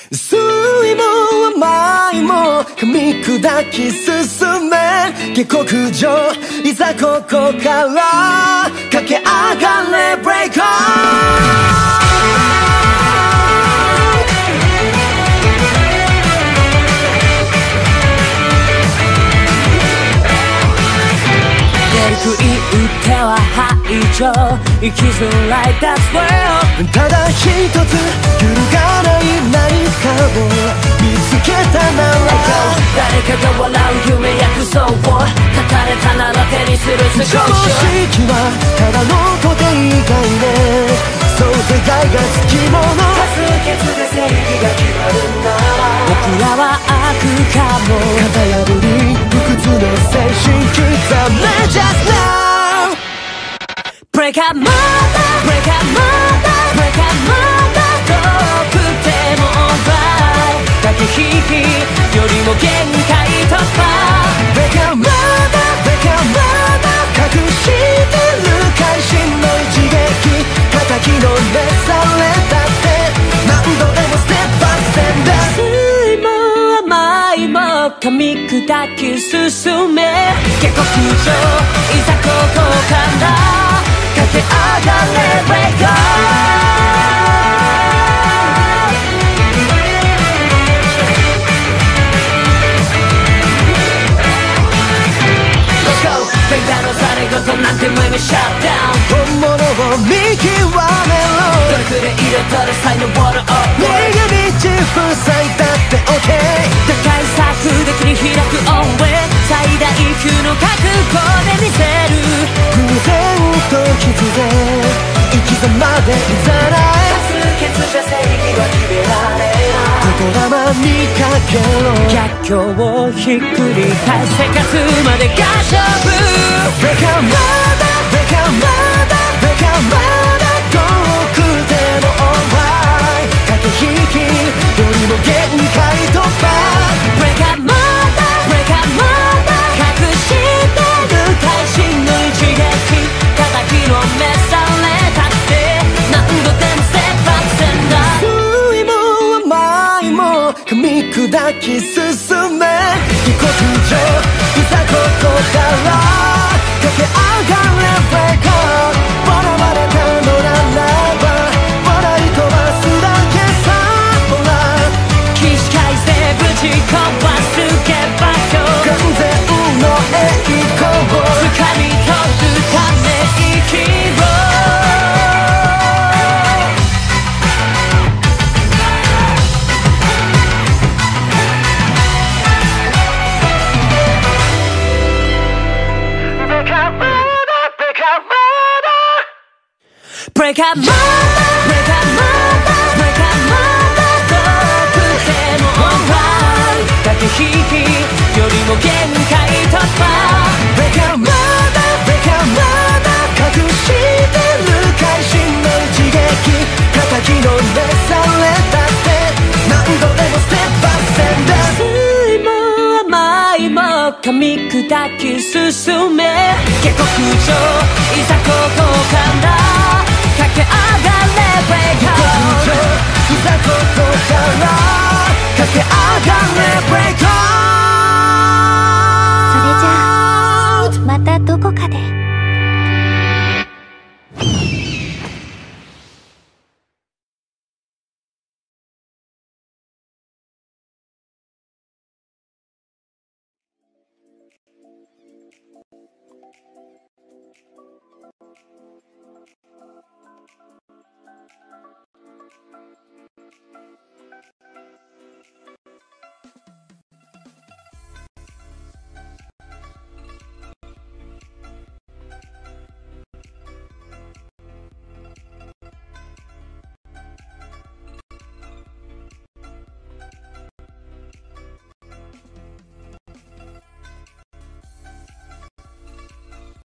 酸いも甘いも噛み砕き進め下克上いざここから駆け上がれブレイクオン食い打っては排除生きづらい That's well ただ一つ揺るがない何かを見つけたなら誰かが笑う夢約束を書かれたなら手にするスクショ常識はただの固定概念想定外がつきもの多数決で正義が決まるなら僕らは悪かも型破り不屈の精神刻め Just now Break up mother Break up mother Break up mother 遠くても alright 駆け引きよりも限界突破 Break up mother Break up mother 隠してる会心の一撃敵の召されたって何度でもステップアップセンダー酸いも甘いも噛み砕き進め下克上いざここから駆け上がれブレイクオンフェイダーのされ事なんて前にシャットダウン本物を見極めろどれくらい入れたら才能ワールドアップ逃げ道塞いだって OK 打開策で切り開く応援最大級の覚悟で見せる偶然と必然生き様でいざない多数決じゃ正義は決められない言霊見かけろ逆境をひっくり返せ勝つまでが勝負 Break a mother Break a mother Break a mother 遠くでも alright 駆け引きよりも限界突破 Break a mother Break a mother 隠してる会心の一撃敵の召されたって何度でもステップアップセンダー酸いも甘いも噛み砕き進め下克上いざここから駆け上がれブレイクオン笑われたのならば笑い飛ばすだけさほら起死回生ぶち壊す下馬評完全の栄光を掴み取るため息をBreak up mother, break up mother, break up mother 遠くても alright 駆け引きよりも限界突破 Break up mother, break up mother 隠してる会心の一撃敵の召されたって何度でもステップアップセンダー酸いも甘いも噛み砕き進め下克上いざここから駆け上がれブレイク